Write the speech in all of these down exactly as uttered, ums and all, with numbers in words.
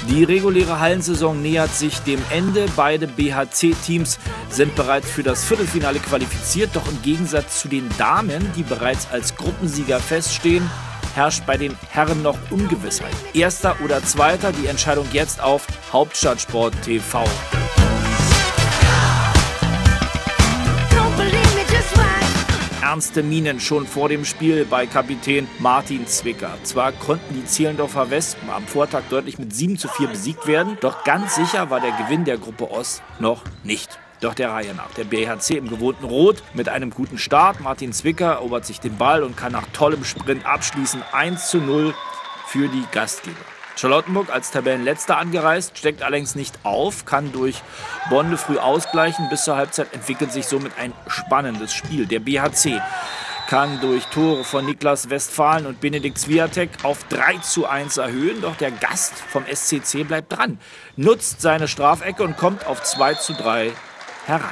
Die reguläre Hallensaison nähert sich dem Ende. Beide B H C-Teams sind bereits für das Viertelfinale qualifiziert. Doch im Gegensatz zu den Damen, die bereits als Gruppensieger feststehen, herrscht bei den Herren noch Ungewissheit. Erster oder Zweiter, die Entscheidung jetzt auf Hauptstadtsport T V. Ernste Mienen schon vor dem Spiel bei Kapitän Martin Zwicker. Zwar konnten die Zehlendorfer Wespen am Vortag deutlich mit sieben zu vier besiegt werden, doch ganz sicher war der Gewinn der Gruppe Ost noch nicht. Doch der Reihe nach. Der B H C im gewohnten Rot mit einem guten Start. Martin Zwicker erobert sich den Ball und kann nach tollem Sprint abschließen. eins zu null für die Gastgeber. Charlottenburg als Tabellenletzter angereist, steckt allerdings nicht auf, kann durch Bonde früh ausgleichen. Bis zur Halbzeit entwickelt sich somit ein spannendes Spiel. Der B H C kann durch Tore von Niklas Westphalen und Benedikt Swiatek auf drei zu eins erhöhen. Doch der Gast vom S C C bleibt dran, nutzt seine Strafecke und kommt auf zwei zu drei heran.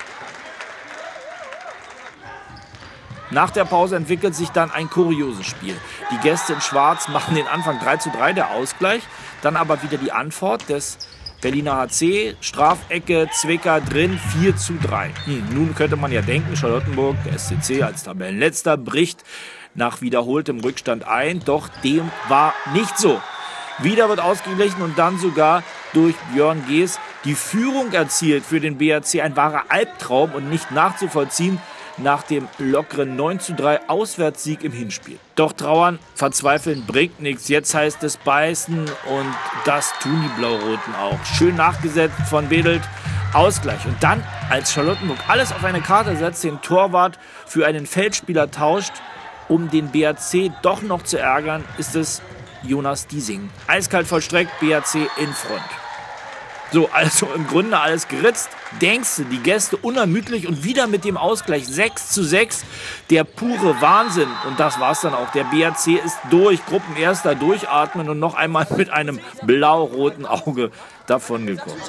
Nach der Pause entwickelt sich dann ein kurioses Spiel. Die Gäste in Schwarz machen den Anfang drei zu drei, der Ausgleich. Dann aber wieder die Antwort des Berliner H C. Strafecke, Zwicker drin, vier zu drei. Hm, nun könnte man ja denken, Charlottenburg, der S C C als Tabellenletzter, bricht nach wiederholtem Rückstand ein. Doch dem war nicht so. Wieder wird ausgeglichen und dann sogar durch Björn Gees die Führung erzielt für den B H C. Ein wahrer Albtraum und nicht nachzuvollziehen nach dem lockeren neun zu drei Auswärtssieg im Hinspiel. Doch trauern, verzweifeln bringt nichts. Jetzt heißt es beißen und das tun die Blau-Roten auch. Schön nachgesetzt von Wedelt. Ausgleich. Und dann, als Charlottenburg alles auf eine Karte setzt, den Torwart für einen Feldspieler tauscht, um den B H C doch noch zu ärgern, ist es Jonas Diesing. Eiskalt vollstreckt, B H C in Front. So, also im Grunde alles geritzt. Denkst du, die Gäste unermüdlich und wieder mit dem Ausgleich sechs zu sechs. Der pure Wahnsinn. Und das war's dann auch. Der B H C ist durch. Gruppenerster durchatmen und noch einmal mit einem blau-roten Auge davongekommen.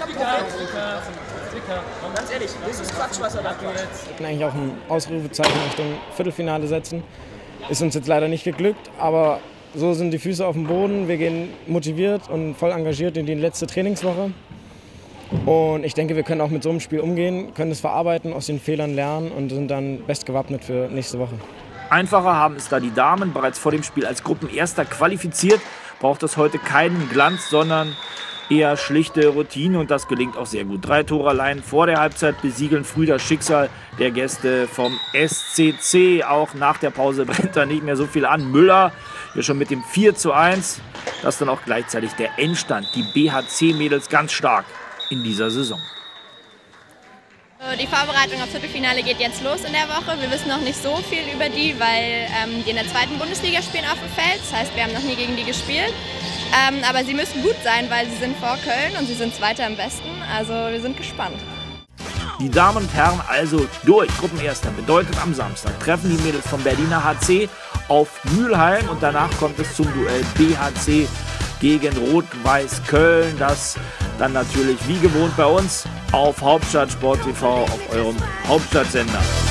Ganz ehrlich, das ist Quatsch, was er da macht. Wir können eigentlich auch ein Ausrufezeichen Richtung Viertelfinale setzen. Ist uns jetzt leider nicht geglückt, aber so sind die Füße auf dem Boden. Wir gehen motiviert und voll engagiert in die letzte Trainingswoche. Und ich denke, wir können auch mit so einem Spiel umgehen, können es verarbeiten, aus den Fehlern lernen und sind dann bestgewappnet für nächste Woche. Einfacher haben es da die Damen bereits vor dem Spiel als Gruppenerster qualifiziert. Braucht es heute keinen Glanz, sondern eher schlichte Routine und das gelingt auch sehr gut. Drei Tore allein vor der Halbzeit besiegeln früh das Schicksal der Gäste vom S C C. Auch nach der Pause brennt da nicht mehr so viel an. Müller hier schon mit dem vier zu eins. Das ist dann auch gleichzeitig der Endstand. Die B H C-Mädels ganz stark in dieser Saison. Die Vorbereitung aufs Viertelfinale geht jetzt los in der Woche. Wir wissen noch nicht so viel über die, weil ähm, die in der zweiten Bundesliga spielen auf dem Feld. Das heißt, wir haben noch nie gegen die gespielt. Ähm, aber sie müssen gut sein, weil sie sind vor Köln und sie sind Zweiter im Westen. Also wir sind gespannt. Die Damen und Herren also durch. Gruppenerster bedeutet am Samstag treffen die Mädels vom Berliner H C auf Mülheim und danach kommt es zum Duell B H C gegen Rot-Weiß Köln. Das dann natürlich wie gewohnt bei uns auf Hauptstadtsport T V auf eurem Hauptstadtsender.